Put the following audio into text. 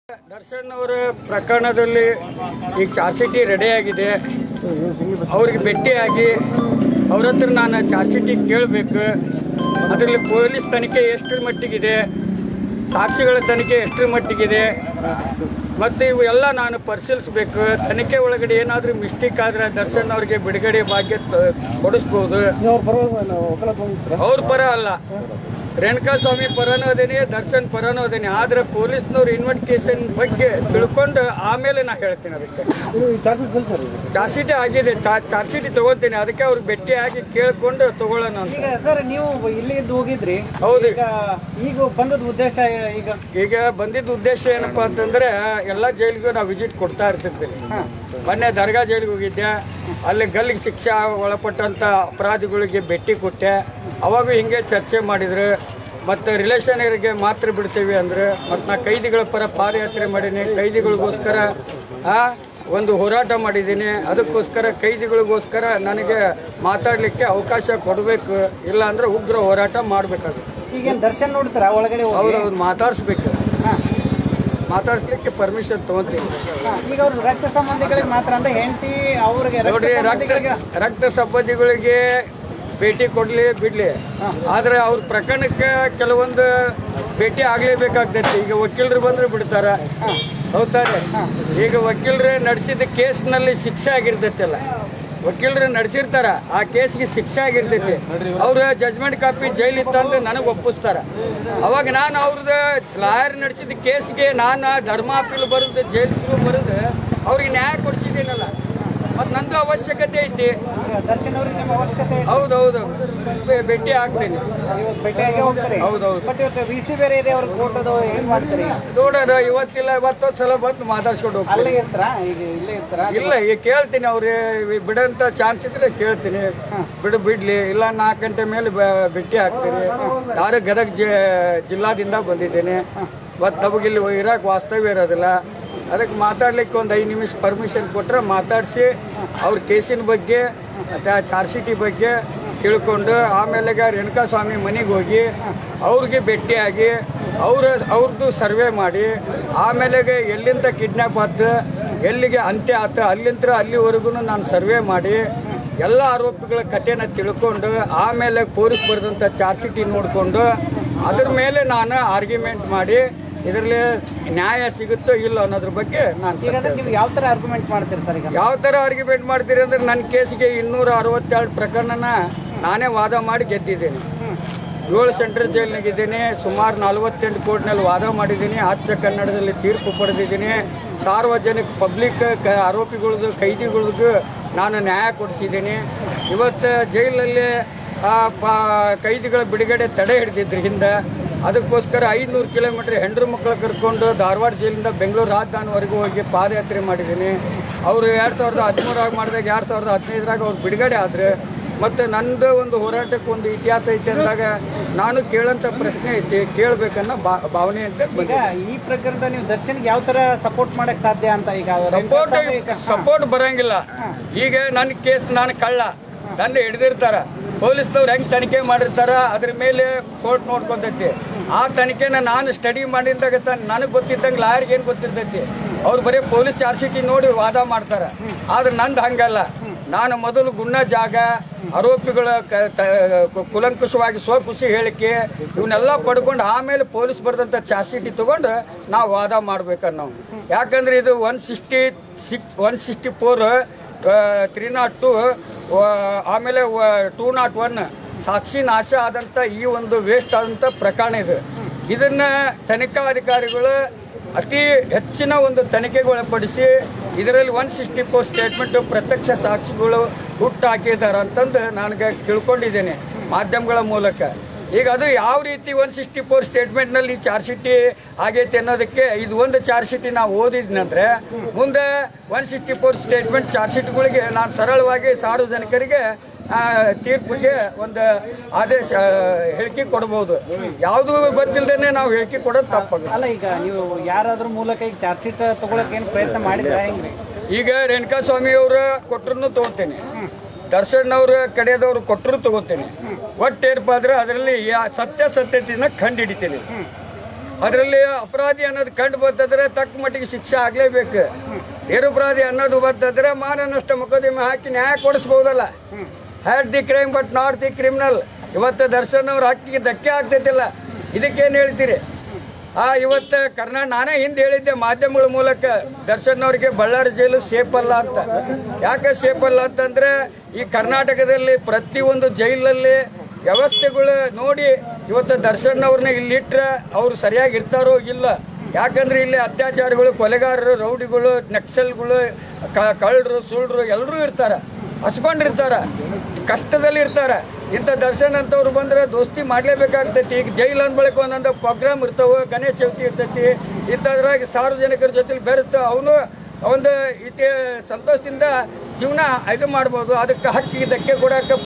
ದರ್ಶನ್ ಅವರ ಪ್ರಕರಣದಲ್ಲಿ ಈಗ ಚಾರ್ಜ್ ಶೀಟ್ ರೆಡಿ ಆಗಿದೆ. ಅವ್ರಿಗೆ ಭೇಟಿಯಾಗಿ ಅವ್ರ ಹತ್ರ ನಾನು ಚಾರ್ಜ್ ಶೀಟ್ ಕೇಳಬೇಕು. ಅದರಲ್ಲಿ ಪೊಲೀಸ್ ತನಿಖೆ ಎಷ್ಟರ ಮಟ್ಟಿಗಿದೆ, ಸಾಕ್ಷಿಗಳ ತನಿಖೆ ಎಷ್ಟರ ಮಟ್ಟಿಗಿದೆ ಮತ್ತು ಇವು ಎಲ್ಲ ನಾನು ಪರಿಶೀಲಿಸಬೇಕು. ತನಿಖೆ ಒಳಗಡೆ ಏನಾದರೂ ಮಿಸ್ಟೇಕ್ ಆದರೆ ದರ್ಶನ್ ಅವ್ರಿಗೆ ಬಿಡುಗಡೆ ಭಾಗ್ಯ ಕೊಡಿಸ್ಬೋದು. ಅವ್ರ ಪರ ಅಲ್ಲ, ರೇಣುಕಾಸ್ವಾಮಿ ಪರನೂ ಅದೇನೆ, ದರ್ಶನ್ ಪರನೂ ಅದೇನೆ. ಆದರೆ ಪೊಲೀಸ್ನವ್ರು ಇನ್ವೆಸ್ಟಿಗೇಷನ್ ಬಗ್ಗೆ ತಿಳ್ಕೊಂಡು ಆಮೇಲೆ ನಾ ಹೇಳ್ತೀನಿ. ಅದಕ್ಕೆ ಚಾರ್ಜ್ ಶೀಟ್ ಆಗಿದೆ, ಚಾರ್ಜ್ ಶೀಟ್ ತಗೋತೀನಿ. ಅದಕ್ಕೆ ಅವ್ರಿಗೆ ಭೇಟಿಯಾಗಿ ಕೇಳ್ಕೊಂಡು ತಗೊಳ್ಳೋಣ ಅಂತ. ಈಗ ಸರ್ ನೀವು ಇಲ್ಲಿದ್ದು ಹೋಗಿದ್ರಿ, ಹೌದು. ಈಗ ಬಂದದ ಉದ್ದೇಶ ಈಗ ಬಂದಿದ್ದ ಉದ್ದೇಶ ಏನಪ್ಪಾ ಅಂತಂದ್ರೆ ಎಲ್ಲ ಜೈಲಿಗೂ ನಾವು ವಿಸಿಟ್ ಕೊಡ್ತಾ ಇರ್ತಿದ್ವಿ. ಮೊನ್ನೆ ದರ್ಗಾ ಜೈಲಿಗೆ ಹೋಗಿದ್ದೆ. ಅಲ್ಲಿ ಗಲ್ಲಿಗೆ ಶಿಕ್ಷೆ ಒಳಪಟ್ಟಂಥ ಅಪರಾಧಿಗಳಿಗೆ ಭೇಟಿ ಕೊಟ್ಟೆ. ಅವಾಗೂ ಹಿಂಗೆ ಚರ್ಚೆ ಮಾಡಿದ್ರು. ಮತ್ತು ರಿಲೇಷನರಿಗೆ ಮಾತ್ರ ಬಿಡ್ತೀವಿ ಅಂದ್ರೆ, ಮತ್ತು ನಾ ಕೈದಿಗಳ ಪರ ಪಾದಯಾತ್ರೆ ಮಾಡೀನಿ. ಕೈದಿಗಳಿಗೋಸ್ಕರ ಒಂದು ಹೋರಾಟ ಮಾಡಿದ್ದೀನಿ. ಅದಕ್ಕೋಸ್ಕರ ಕೈದಿಗಳಿಗೋಸ್ಕರ ನನಗೆ ಮಾತಾಡಲಿಕ್ಕೆ ಅವಕಾಶ ಕೊಡಬೇಕು, ಇಲ್ಲ ಅಂದ್ರೆ ಉಗ್ರ ಹೋರಾಟ ಮಾಡಬೇಕಾಗುತ್ತೆ. ಈಗೇನು ದರ್ಶನ್ ನೋಡ್ತಾರ ಒಳಗಡೆ? ಅವ್ರು ಮಾತಾಡಿಸ್ಬೇಕು, ಮಾತಾಡ್ಸ್ಲಿಕ್ಕೆ ಪರ್ಮಿಷನ್ ತಗೊಂತೀನಿ. ಈಗ ಅವ್ರು ರಕ್ತ ಸಂಬಂಧಿಗಳಿಗೆ ಮಾತ್ರ ಅಂತ ಹೆಂಡತಿ ಅವ್ರಿಗೆ ನೋಡ್ರಿ, ರಕ್ತ ಸಂಬಂಧಿಗಳಿಗೆ ಭೇಟಿ ಕೊಡ್ಲಿ ಬಿಡ್ಲಿ, ಆದ್ರೆ ಅವ್ರ ಪ್ರಕರಣಕ್ಕೆ ಕೆಲವೊಂದು ಭೇಟಿ ಆಗ್ಲೇಬೇಕಾಗ್ತೈತಿ. ಈಗ ವಕೀಲರು ಬಂದ್ರೆ ಬಿಡ್ತಾರ, ಹೌದಾರೆ? ಈಗ ವಕೀಲರು ನಡೆಸಿದ ಕೇಸ್ನಲ್ಲಿ ಶಿಕ್ಷೆ ಆಗಿರ್ತೈತಲ್ಲ, ವಕೀಲರು ನಡೆಸಿರ್ತಾರ, ಆ ಕೇಸ್ಗೆ ಶಿಕ್ಷೆ ಆಗಿರ್ತೈತಿ. ಅವ್ರ ಜಜ್ಮೆಂಟ್ ಕಾಪಿ ಜೈಲಿಗೆ ತಂದು ನನಗೆ ಒಪ್ಪಿಸ್ತಾರ. ಅವಾಗ ನಾನು ಅವ್ರದ್ದು ಲಾಯರ್ ನಡೆಸಿದ ಕೇಸ್ಗೆ ನಾನು ಧರ್ಮ ಅಪೀಲ್ ಬರೋದು, ಜೈಲ್ ಥ್ರೂ ಬರೋದು, ಅವ್ರಿಗೆ ನ್ಯಾಯ ಕೊಡಿಸಿದ್ದೀನಲ್ಲ, ಮತ್ತು ನಂದು ಅವಶ್ಯಕತೆ ಐತಿ. ದರ್ಶನ್ ಅವ್ರಿಗೆ ನಿಮ್ಮ ಅವಶ್ಯಕತೆ? ಹೌದೌದು, ಭೇಟಿ ಆಗ್ತೀನಿ. ಭೇಟಿಯಾಗಿ ಹೋಗ್ತಾರೆ? ಹೌದೌದು. ಬಟ್ ಇವತ್ತು ವಿ.ಸಿ ಬೇರೆ ಇದೆ, ಅವ್ರಿಗೆ ಕೋರ್ಟ್ ಅದು ಏನು ಮಾಡ್ತಾರೆ? ನೋಡೋಣ, ಇವತ್ತಿಲ್ಲ ಇವತ್ತೊಂದು ಸಲ ಬಂದು ಮಾತಾಡ್ಸ್ಕೊಂಡು ಹೋಗ್ತೀನಿ. ಅಲ್ಲೇ ಇರ್ತಾರ? ಈಗ ಇಲ್ಲೇ ಇರ್ತಾರ? ಇಲ್ಲ, ಈಗ ಕೇಳ್ತೀನಿ. ಅವ್ರಿಗೆ ಬಿಡೋಂಥ ಚಾನ್ಸ್ ಇದ್ರೆ ಕೇಳ್ತೀನಿ. ಬಿಡ್ಲಿ, ಇಲ್ಲ 4 ಗಂಟೆ ಮೇಲೆ ಭೇಟಿ ಆಗ್ತೀನಿ. ನಾನು ಗದಗ ಜಿಲ್ಲಾದಿಂದ ಬಂದಿದ್ದೇನೆ. ಮತ್ತು ನಮಗಿಲ್ಲಿ ಇರೋಕೆ ವಾಸ್ತವ್ಯ ಇರೋದಿಲ್ಲ. ಅದಕ್ಕೆ ಮಾತಾಡ್ಲಿಕ್ಕೆ ಒಂದು 5 ನಿಮಿಷ ಪರ್ಮಿಷನ್ ಕೊಟ್ಟರೆ ಮಾತಾಡಿಸಿ ಅವ್ರ ಕೇಸಿನ ಬಗ್ಗೆ ಮತ್ತು ಆ ಚಾರ್ಜ್ ಶೀಟಿ ಬಗ್ಗೆ ತಿಳ್ಕೊಂಡು ಆಮೇಲೆ ರೇಣುಕಾಸ್ವಾಮಿ ಮನೆಗೆ ಹೋಗಿ ಅವ್ರಿಗೆ ಭೇಟಿಯಾಗಿ ಅವ್ರದ್ದು ಸರ್ವೆ ಮಾಡಿ ಆಮೇಲೆ ಎಲ್ಲಿಂದ ಕಿಡ್ನ್ಯಾಪ್ ಆಯ್ತು, ಎಲ್ಲಿಗೆ ಅಂತ್ಯ ಆಯ್ತು, ಅಲ್ಲಿವರೆಗೂ ನಾನು ಸರ್ವೆ ಮಾಡಿ ಎಲ್ಲ ಆರೋಪಿಗಳ ಕಥೆನ ತಿಳ್ಕೊಂಡು ಆಮೇಲೆ ಪೊಲೀಸ್ ಬರೆದಂಥ ಚಾರ್ಜ್ ಶೀಟಿ ನೋಡಿಕೊಂಡು ಅದ್ರ ಮೇಲೆ ನಾನು ಆರ್ಗ್ಯುಮೆಂಟ್ ಮಾಡಿ ಇದರಲ್ಲಿ ನ್ಯಾಯ ಸಿಗುತ್ತೋ ಇಲ್ಲ ಅನ್ನೋದ್ರ ಬಗ್ಗೆ ನಾನು ನೀವು ಯಾವ ಥರ ಆರ್ಗ್ಯುಮೆಂಟ್ ಮಾಡ್ತೀರಿ ಸರ್? ಈಗ ಯಾವ ಥರ ಆರ್ಗ್ಯುಮೆಂಟ್ ಮಾಡ್ತೀರಿ ಅಂದರೆ, ನನ್ನ ಕೇಸಿಗೆ 262 ಪ್ರಕರಣನ ನಾನೇ ವಾದ ಮಾಡಿ ಗೆದ್ದಿದ್ದೀನಿ. 7 ಸೆಂಟ್ರಲ್ ಜೈಲಿನಾಗಿದ್ದೀನಿ. ಸುಮಾರು 48 ಕೋರ್ಟ್ನಲ್ಲಿ ವಾದ ಮಾಡಿದ್ದೀನಿ. ಅಚ್ಚ ಕನ್ನಡದಲ್ಲಿ ತೀರ್ಪು ಪಡೆದಿದ್ದೀನಿ. ಸಾರ್ವಜನಿಕ ಪಬ್ಲಿಕ್ ಆರೋಪಿಗಳದ್ದು ಕೈದಿಗಳಿಗೂ ನಾನು ನ್ಯಾಯ ಕೊಡಿಸಿದ್ದೀನಿ. ಇವತ್ತು ಜೈಲಲ್ಲಿ ಕೈದಿಗಳ ಬಿಡುಗಡೆ ತಡೆ ಹಿಡಿದಿದ್ರು ಹಿಂದೆ. ಅದಕ್ಕೋಸ್ಕರ 500 ಕಿಲೋಮೀಟ್ರ್ ಹೆಂಡ್ರು ಮಕ್ಕಳು ಕರ್ಕೊಂಡು ಧಾರವಾಡ ಜೈಲಿಂದ ಬೆಂಗಳೂರು ರಾಜಧಾನಿವರೆಗೂ ಹೋಗಿ ಪಾದಯಾತ್ರೆ ಮಾಡಿದ್ದೀನಿ. ಅವರು 2013 ಮಾಡಿದಾಗ 2015 ಅವ್ರು ಬಿಡುಗಡೆ ಆದರೆ, ಮತ್ತು ನಂದು ಒಂದು ಹೋರಾಟಕ್ಕೆ ಒಂದು ಇತಿಹಾಸ ಐತೆ ಅಂದಾಗ ನಾನು ಕೇಳೋಂಥ ಪ್ರಶ್ನೆ ಐತಿ, ಕೇಳಬೇಕನ್ನೋ ಭಾವನೆ ಅಂತ. ಈ ಪ್ರಕರಣದ ನೀವು ದರ್ಶನ್ಗೆ ಯಾವ ಥರ ಸಪೋರ್ಟ್ ಮಾಡೋಕ್ಕೆ ಸಾಧ್ಯ ಅಂತ? ಈಗ ಸಪೋರ್ಟ್ ಬರೋಂಗಿಲ್ಲ. ಈಗ ನನ್ನ ಕೇಸ್ ನಾನು ಕಳ್ಳ, ನನ್ನ ಹಿಡ್ದಿರ್ತಾರ, ಪೊಲೀಸ್ನವ್ರು ಹೆಂಗೆ ತನಿಖೆ ಮಾಡಿರ್ತಾರ, ಅದ್ರ ಮೇಲೆ ಕೋರ್ಟ್ ನೋಡ್ಕೊತೈತಿ. ಆ ತನಿಖೆನ ನಾನು ಸ್ಟಡಿ ಮಾಡಿದಾಗ ನನಗೆ ಗೊತ್ತಿದ್ದಂಗೆ ಲಾಯರ್ಗೆ ಏನು ಗೊತ್ತಿರ್ತೈತಿ, ಅವ್ರು ಬರೀ ಪೊಲೀಸ್ ಚಾರ್ಜ್ ಶೀಟಿ ನೋಡಿ ವಾದ ಮಾಡ್ತಾರೆ. ಆದ್ರೆ ನಂದು ಹಂಗಲ್ಲ. ನಾನು ಮೊದಲು ಗುಣ ಜಾಗ, ಆರೋಪಿಗಳ ಕುಲಂಕುಷವಾಗಿ ಸ್ವಖುಷಿ ಹೇಳಿಕೆ ಇವನ್ನೆಲ್ಲ ಪಡ್ಕೊಂಡು ಆಮೇಲೆ ಪೊಲೀಸ್ ಬರೆದಂಥ ಚಾರ್ಜ್ ಶೀಟಿ ತೊಗೊಂಡು ನಾವು ವಾದ ಮಾಡ್ಬೇಕನ್ನೋ. ಯಾಕಂದ್ರೆ ಇದು 164 302 ಆಮೇಲೆ 201 ಸಾಕ್ಷಿ ನಾಶ ಆದಂಥ ಈ ಒಂದು ವೇಸ್ಟ್ ಆದಂಥ ಪ್ರಕರಣ ಇದು. ಇದನ್ನು ತನಿಖಾಧಿಕಾರಿಗಳು ಅತಿ ಹೆಚ್ಚಿನ ಒಂದು ತನಿಖೆಗೊಳಪಡಿಸಿ ಇದರಲ್ಲಿ 164 ಸ್ಟೇಟ್ಮೆಂಟು ಪ್ರತ್ಯಕ್ಷ ಸಾಕ್ಷಿಗಳು ಹುಟ್ಟು ಹಾಕಿದ್ದಾರೆ ಅಂತಂದು ನನಗೆ ತಿಳ್ಕೊಂಡಿದ್ದೇನೆ ಮಾಧ್ಯಮಗಳ ಮೂಲಕ. ಈಗ ಅದು ಯಾವ ರೀತಿ 164 ಸ್ಟೇಟ್ಮೆಂಟ್ನಲ್ಲಿ ಚಾರ್ಜ್ ಶೀಟಿ ಆಗೈತೆ ಅನ್ನೋದಕ್ಕೆ ಇದು ಒಂದು ಚಾರ್ಜ್ ಶೀಟಿ ನಾವು ಓದಿದ್ನಂದ್ರೆ ಮುಂದೆ 164 ಸ್ಟೇಟ್ಮೆಂಟ್ ಚಾರ್ಜ್ ಶೀಟ್ಗಳಿಗೆ ನಾನು ಸರಳವಾಗಿ ಸಾರ್ವಜನಿಕರಿಗೆ ತೀರ್ಪಿಗೆ ಒಂದು ಆದೇಶ ಹೇಳಿಕೆ ಕೊಡ್ಬೋದು. ಯಾವುದು ಗೊತ್ತಿಲ್ಲದೇ ನಾವು ಹೇಳಿಕೆ ಕೊಡೋದು ತಪ್ಪಾಗುತ್ತೆ. ಅಲ್ಲ, ಈಗ ನೀವು ಯಾರಾದ್ರ ಮೂಲಕ ಈಗ ಚಾರ್ಜ್ ಶೀಟ್ ತಗೊಳಕ್ಕೆ ಏನು ಪ್ರಯತ್ನ ಮಾಡಿದ್ರೆ ಹೆಂಗ್ರಿ? ಈಗ ರೇಣುಕಾಸ್ವಾಮಿ ಅವರು ಕೊಟ್ಟರು ತೊಗೊತೇನೆ, ದರ್ಶನ್ ಅವ್ರ ಕಡೆಯದವ್ರು ಕೊಟ್ಟರು ತಗೋತೇನೆ. ಒಟ್ಟೇರ್ಪಾದ್ರೆ ಅದರಲ್ಲಿ ಸತ್ಯತೆಯನ್ನು ಕಂಡು ಹಿಡಿತೀನಿ. ಅದರಲ್ಲಿ ಅಪರಾಧಿ ಅನ್ನೋದು ಕಂಡು ಬರ್ತದ್ರೆ ತಕ್ಕ ಮಟ್ಟಿಗೆ ಶಿಕ್ಷೆ ಆಗಲೇಬೇಕು. ನಿರಪರಾಧಿ ಅನ್ನೋದು ಬರ್ತದ್ರೆ ಮಾನ ನಷ್ಟ ಮೊಕದ್ದಮೆ ಹಾಕಿ ನ್ಯಾಯ ಕೊಡಿಸ್ಬೋದಲ್ಲ. Had the crime but not the criminal. ಇವತ್ತು ದರ್ಶನ್ ಅವ್ರ ಹಕ್ಕಿಗೆ ಧಕ್ಕೆ ಆಗ್ತೈತಿಲ್ಲ. ಇದಕ್ಕೇನು ಹೇಳ್ತೀರಿ? ಇವತ್ತು ನಾನೇ ಹಿಂದೆ ಹೇಳಿದ್ದೆ ಮಾಧ್ಯಮಗಳ ಮೂಲಕ, ದರ್ಶನ್ ಅವ್ರಿಗೆ ಬಳ್ಳಾರಿ ಜೈಲು ಸೇಫ್ ಅಲ್ಲ ಅಂತ. ಯಾಕೆ ಸೇಫ್ ಅಲ್ಲ ಅಂತಂದರೆ ಈ ಕರ್ನಾಟಕದಲ್ಲಿ ಪ್ರತಿಯೊಂದು ಜೈಲಲ್ಲಿ ವ್ಯವಸ್ಥೆಗಳು ನೋಡಿ ಇವತ್ತು ದರ್ಶನ್ ಅವ್ರನ್ನ ಇಲ್ಲಿಟ್ರೆ ಅವ್ರು ಸರಿಯಾಗಿ ಇರ್ತಾರೋ ಇಲ್ಲ. ಯಾಕಂದ್ರೆ ಇಲ್ಲಿ ಅತ್ಯಾಚಾರಿಗಳು, ಕೊಲೆಗಾರರು, ರೌಡಿಗಳು, ನಕ್ಸಲ್ಗಳು, ಕಳ್ಳರು, ಸುಳ್ಳರು ಎಲ್ಲರೂ ಇರ್ತಾರೆ, ಹಸ್ಕೊಂಡಿರ್ತಾರೆ, ಕಷ್ಟದಲ್ಲಿ ಇರ್ತಾರೆ. ಇಂಥ ದರ್ಶನ್ ಅಂತವ್ರು ಬಂದರೆ ದೋಸ್ತಿ ಮಾಡಲೇಬೇಕಾಗ್ತೈತಿ. ಈಗ ಜೈಲು ಅಂದ್ಬಳಕ ಒಂದೊಂದು ಪ್ರೋಗ್ರಾಮ್ ಇರ್ತಾವೆ, ಗಣೇಶ ಚೌತಿ ಇರ್ತೈತಿ, ಇಂಥದ್ರಾಗ ಸಾರ್ವಜನಿಕರ ಜೊತೆಲಿ ಬೆರೆತು ಅವನು ಒಂದು ಸಂತೋಷದಿಂದ ಜೀವನ ಇದು ಮಾಡ್ಬೋದು. ಅದಕ್ಕೆ ಹಕ್ಕಿಗೆ ಧಕ್ಕೆ ಕೊಡೋಕೆ